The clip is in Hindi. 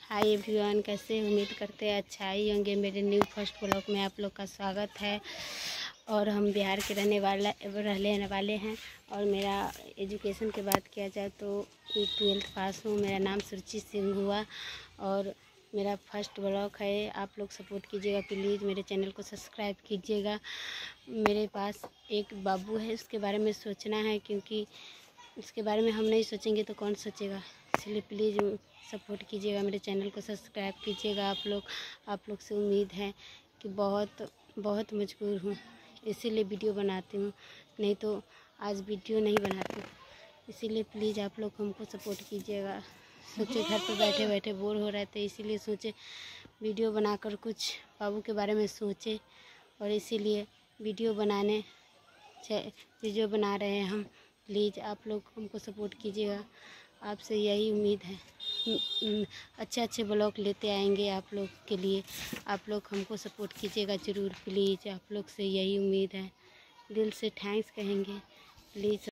हाय एवरीवन, कैसे उम्मीद करते हैं अच्छा ही होंगे। मेरे न्यू फर्स्ट ब्लॉग में आप लोग का स्वागत है। और हम बिहार के रहने वाले हैं। और मेरा एजुकेशन की बात किया जाए तो 12th पास हूँ। मेरा नाम सुरुचि सिंह हुआ और मेरा फर्स्ट ब्लॉग है। आप लोग सपोर्ट कीजिएगा प्लीज़, मेरे चैनल को सब्सक्राइब कीजिएगा। मेरे पास एक बाबू है, उसके बारे में सोचना है, क्योंकि उसके बारे में हम नहीं सोचेंगे तो कौन सोचेगा। इसलिए प्लीज़ सपोर्ट कीजिएगा, मेरे चैनल को सब्सक्राइब कीजिएगा। आप लोग से उम्मीद है कि बहुत मजबूर हूँ, इसीलिए वीडियो बनाती हूँ, नहीं तो आज वीडियो नहीं बनाती। इसीलिए प्लीज़ आप लोग हमको सपोर्ट कीजिएगा। सोचे घर पर बैठे बैठे बोर हो रहे थे, इसीलिए सोचे वीडियो बनाकर कुछ बाबू के बारे में सोचे, और इसीलिए वीडियो बना रहे हैं हम। प्लीज़ आप लोग हमको सपोर्ट कीजिएगा, आपसे यही उम्मीद है। अच्छे ब्लॉग लेते आएंगे आप लोग के लिए। आप लोग हमको सपोर्ट कीजिएगा ज़रूर प्लीज़, आप लोग से यही उम्मीद है। दिल से थैंक्स कहेंगे प्लीज़।